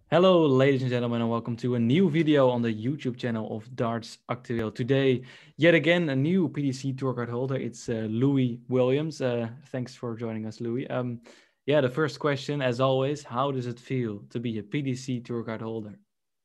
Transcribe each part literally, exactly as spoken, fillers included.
Hello, ladies and gentlemen, and welcome to a new video on the YouTube channel of Darts Actueel. Today, yet again, a new P D C tour card holder. It's uh, Louis Williams. Uh, thanks for joining us, Louis. Um, yeah, the first question, as always, how does it feel to be a P D C tour card holder?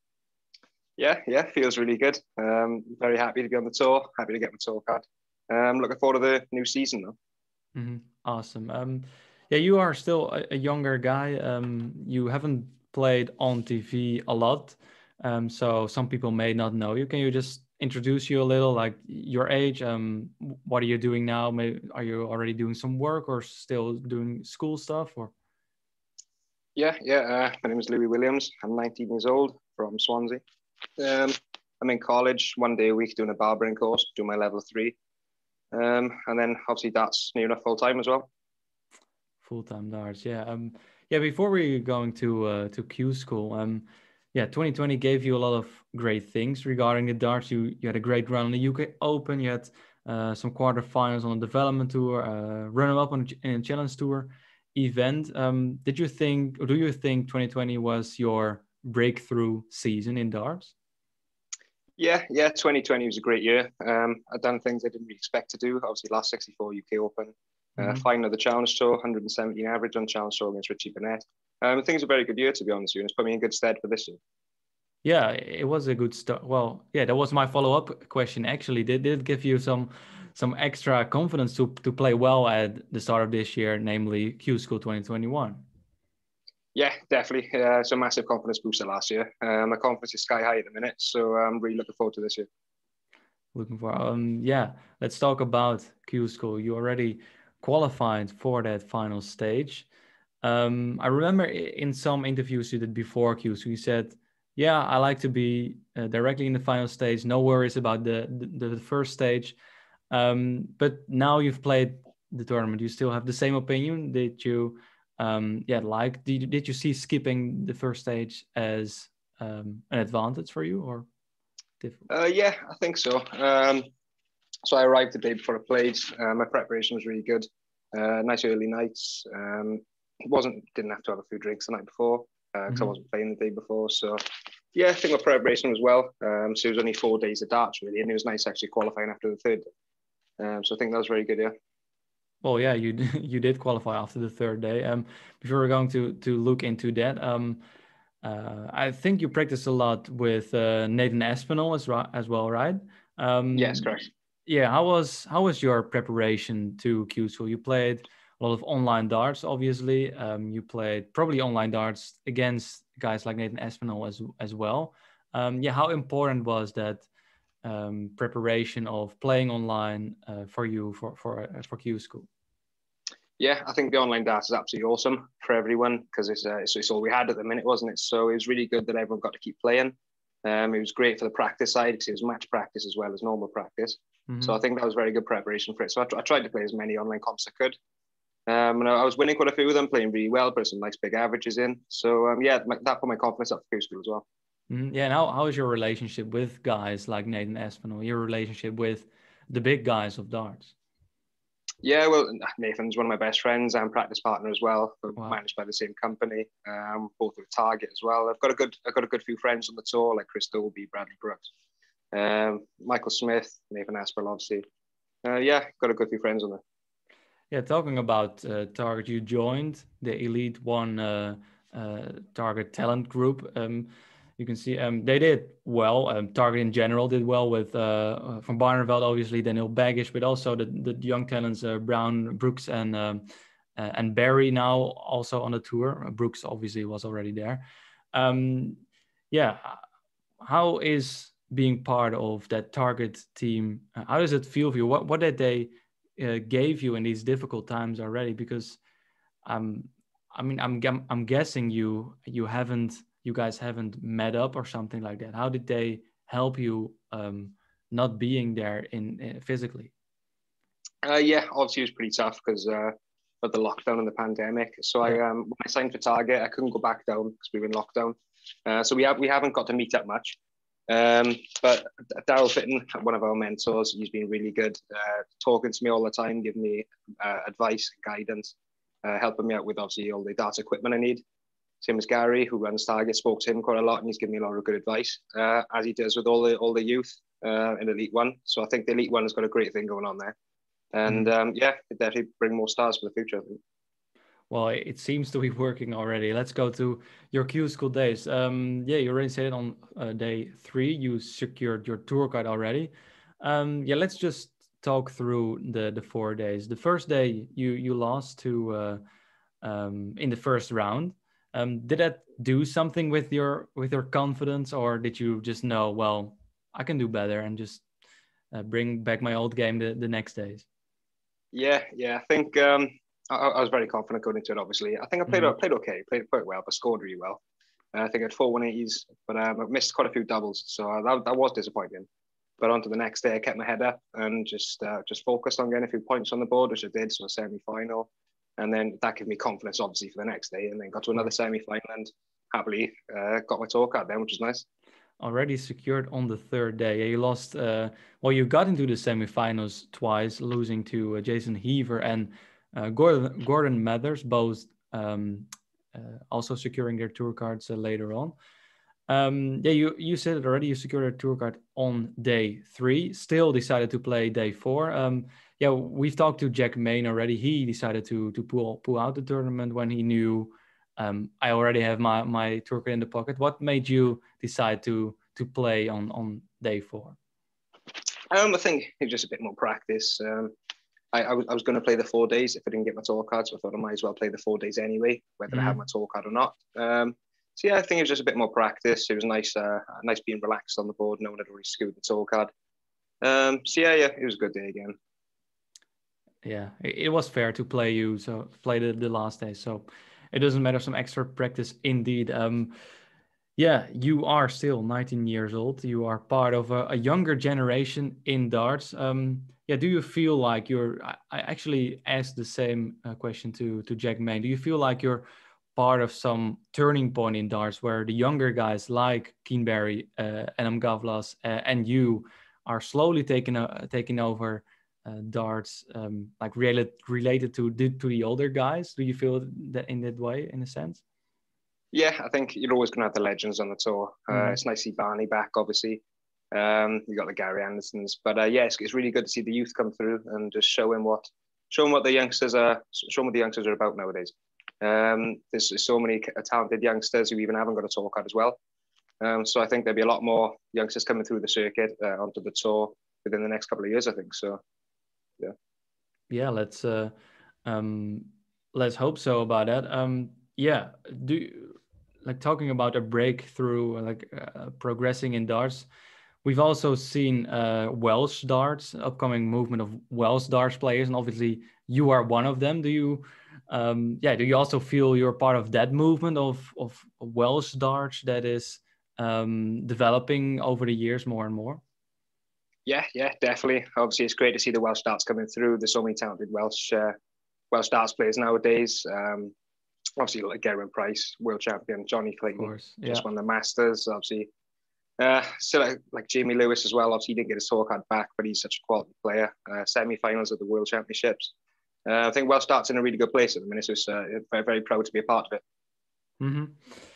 Yeah, yeah, feels really good. Um, very happy to be on the tour. Happy to get my tour card. Um, looking forward to the new season though. Mm-hmm. Awesome. Um, yeah, you are still a, a younger guy. Um, you haven't played on T V a lot, um, so some people may not know you. Can you just introduce you a little, like your age? Um, what are you doing now? Maybe are you already doing some work or still doing school stuff? Or Yeah, yeah. Uh, my name is Louis Williams. I'm nineteen years old from Swansea. Um, I'm in college one day a week doing a barbering course, doing my level three. Um, and then obviously that's near enough full time as well. full-time darts? Yeah. Um, yeah. Before we going to uh, to Q school, um, yeah, twenty twenty gave you a lot of great things regarding the darts. You you had a great run on the U K Open. You had uh, some quarterfinals on the development tour, uh, runner up on in a challenge tour event. Um, did you think, or do you think, twenty twenty was your breakthrough season in darts? Yeah, yeah. twenty twenty was a great year. Um, I've done things I didn't really expect to do. Obviously, last sixty-four U K Open, uh, Mm-hmm. final of the Challenge Tour, one hundred seventeen average on Challenge Tour against Richie Burnett. Um, I think it's a very good year to be honest with you, and it's put me in good stead for this year. Yeah, it was a good start. Well, yeah, that was my follow-up question. Actually, did did it give you some some extra confidence to to play well at the start of this year, namely Q School twenty twenty-one? Yeah, definitely. Uh, it's a massive confidence booster last year. Um, my confidence is sky high at the minute, so I'm really looking forward to this year. Looking for um yeah, let's talk about Q School. You already qualified for that final stage. Um, I remember in some interviews you did before Q, so you said, "Yeah, I like to be uh, directly in the final stage. No worries about the the, the first stage." Um, but now you've played the tournament. You still have the same opinion? Did you, um, yeah, like did did you see skipping the first stage as um, an advantage for you or difficult? Uh, yeah, I think so. Um, so I arrived the day before I played. Uh, my preparation was really good. Uh, nice early nights. Um, wasn't didn't have to have a few drinks the night before because uh, I Mm-hmm. wasn't playing the day before. So yeah, I think my preparation was well. Um, so it was only four days of darts really, and it was nice actually qualifying after the third day. Um, so I think that was very good. Yeah. Well, yeah, you you did qualify after the third day. Um, before we're going to to look into that, um, uh, I think you practiced a lot with uh, Nathan Aspinall as ri- as well, right? Yes, Um, correct. yeah, how was how was your preparation to Q School? You played a lot of online darts, obviously. Um, you played probably online darts against guys like Nathan Aspinall as as well. Um, yeah, how important was that um, preparation of playing online uh, for you for for uh, for Q School? Yeah, I think the online data is absolutely awesome for everyone because it's, uh, it's, it's all we had at the minute, wasn't it? So it was really good that everyone got to keep playing. Um, it was great for the practice side because it was match practice as well as normal practice. So I Mm-hmm. think that was very good preparation for it. So I, I tried to play as many online comps as I could. Um, and I, I was winning quite a few of them, playing really well, put some nice big averages in. So um, yeah, my, that put my confidence up for Q school as well. Mm-hmm. Yeah, and how, how is your relationship with guys like Nathan Aspinall? Your relationship with the big guys of darts? Yeah, well, Nathan's one of my best friends and practice partner as well. We're Wow. managed by the same company, um, both with Target as well. I've got a good, I've got a good few friends on the tour, like Chris Dolby, Bradley Brooks, um, Michael Smith, Nathan Aspel, obviously. Uh, yeah, got a good few friends on there. Yeah, talking about uh, Target, you joined the Elite One uh, uh, Target talent group. Um, you can see um, they did well. Um, Target in general did well with uh, uh, from Barneveld, obviously, Daniel Baggish, but also the, the young talents uh, Brown, Brooks, and um, uh, and Barry now also on the tour. Uh, Brooks obviously was already there. Um, yeah, how is being part of that Target team? uh, How does it feel for you? What what did they uh, gave you in these difficult times already? Because um, I mean, I'm gam- I'm guessing you you haven't you guys haven't met up or something like that. How did they help you um, not being there in, in physically? Uh, yeah, obviously it was pretty tough because uh, of the lockdown and the pandemic. So I, Yeah. um, when I signed for Target, I couldn't go back down because we were in lockdown. Uh, so we have we haven't got to meet up much. Um, but Daryl Fitton, one of our mentors, he's been really good, uh, talking to me all the time, giving me uh, advice, guidance, uh, helping me out with obviously all the data equipment I need. Same as Gary, who runs Target, spoke to him quite a lot, and he's given me a lot of good advice, uh, as he does with all the all the youth uh, in Elite One. So I think the Elite One has got a great thing going on there, and mm. um, yeah, it definitely bring more stars for the future, I think. Well, it seems to be working already. Let's go to your Q School days. Um, yeah, you already said it on uh, day three. You secured your tour card already. Um, yeah, let's just talk through the the four days. The first day you you lost to uh, um, in the first round. Um, did that do something with your with your confidence, or did you just know, well, I can do better and just uh, bring back my old game the, the next days? Yeah, yeah, I think. Um... I, I was very confident going into it. Obviously, I think I played mm-hmm. played okay, played quite well, but scored really well. Uh, I think I had four one eighties, but um, I missed quite a few doubles, so that, that was disappointing. But on to the next day, I kept my head up and just uh, just focused on getting a few points on the board, which I did. So a semi-final, and then that gave me confidence, obviously, for the next day. And then got to another semi-final and happily uh, got my tour card then, which was nice. Already secured on the third day. You lost. Uh, well, you got into the semi-finals twice, losing to uh, Jason Heaver and Uh, Gordon, Gordon Mathers, both um, uh, also securing their tour cards uh, later on. Um, yeah, you, you said it already, you secured a tour card on day three, still decided to play day four. Um, yeah, we've talked to Jack Main already. He decided to to pull pull out the tournament when he knew um, I already have my, my tour card in the pocket. What made you decide to to play on, on day four? Um, I think it was just a bit more practice. Um, I, I was, I was going to play the four days if I didn't get my tour card, so I thought I might as well play the four days anyway, whether mm. I have my tour card or not. Um, so yeah, I think it was just a bit more practice. It was nice, uh, nice being relaxed on the board. No one had already secured the tour card. Um, so yeah, yeah, it was a good day again. Yeah, it, it was fair to play you, so play the, the last day. So it doesn't matter, some extra practice indeed. Um, yeah, you are still nineteen years old. You are part of a, a younger generation in darts. Um, yeah, do you feel like you're? I, I actually asked the same uh, question to to Jack Main. Do you feel like you're part of some turning point in darts where the younger guys like Keane Barry, uh, Adam Gavlas, uh, and you are slowly taking uh, taking over uh, darts, um, like related related to to the older guys? Do you feel that in that way, in a sense? Yeah, I think you're always going to have the legends on the tour. Uh, mm-hmm. It's nice to see Barney back, obviously. Um, you got the Gary Andersons, but uh, yeah, it's, it's really good to see the youth come through and just show him what, show him what the youngsters are, show him what the youngsters are about nowadays. Um, there's, there's so many talented youngsters who even haven't got a tour card as well. Um, so I think there'll be a lot more youngsters coming through the circuit uh, onto the tour within the next couple of years, I think. So, yeah. Yeah, let's uh, um, let's hope so about that. Um, yeah, do you, like talking about a breakthrough, like uh, progressing in darts. We've also seen uh, Welsh darts, upcoming movement of Welsh darts players, and obviously you are one of them. Do you, um, yeah, do you also feel you're part of that movement of of Welsh darts that is um, developing over the years more and more? Yeah, yeah, definitely. Obviously, it's great to see the Welsh darts coming through. There's so many talented Welsh uh, Welsh darts players nowadays. Um, obviously, like Gerwyn Price, world champion, Johnny Clayton, course, yeah. just won the Masters. Obviously. Uh, so like, like Jamie Lewis as well. Obviously, he didn't get his tour card back, but he's such a quality player. Uh, semi-finals of the World Championships. Uh, I think Welsh darts in a really good place at the minute. So it's uh, very, very proud to be a part of it. Mm-hmm.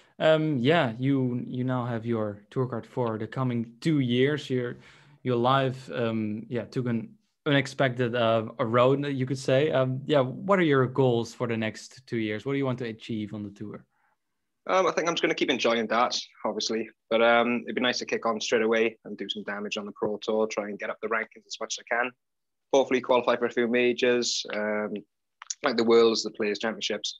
Um, yeah, you you now have your tour card for the coming two years. Your your life, um, yeah, took an unexpected uh, a road, you could say. Um, yeah, what are your goals for the next two years? What do you want to achieve on the tour? Um, I think I'm just going to keep enjoying darts, obviously. But um, it'd be nice to kick on straight away and do some damage on the Pro Tour, try and get up the rankings as much as I can. Hopefully qualify for a few majors, um, like the Worlds, the Players' Championships.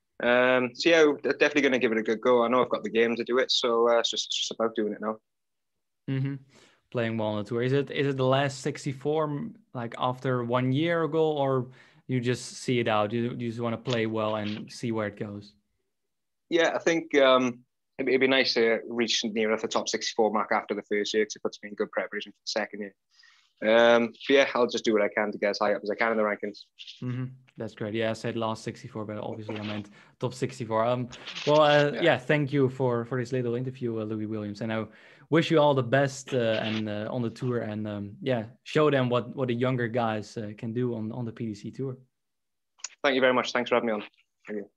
Um, so yeah, definitely going to give it a good go. I know I've got the game to do it, so uh, it's, just, it's just about doing it now. Mm-hmm. Playing well on the tour. Is it is it the last sixty-four, like after one year ago, or you just see it out? You, you just want to play well and see where it goes? Yeah, I think um, it'd, it'd be nice to reach near enough the top sixty-four mark after the first year, because it puts me in good preparation for the second year. Um, but yeah, I'll just do what I can to get as high up as I can in the rankings. Mm-hmm. That's great. Yeah, I said last sixty-four, but obviously I meant top sixty-four. Um, well, uh, yeah. yeah, thank you for for this little interview, uh, Louis Williams, and I wish you all the best uh, and uh, on the tour, and um, yeah, show them what what the younger guys uh, can do on on the P D C tour. Thank you very much. Thanks for having me on. Thank you.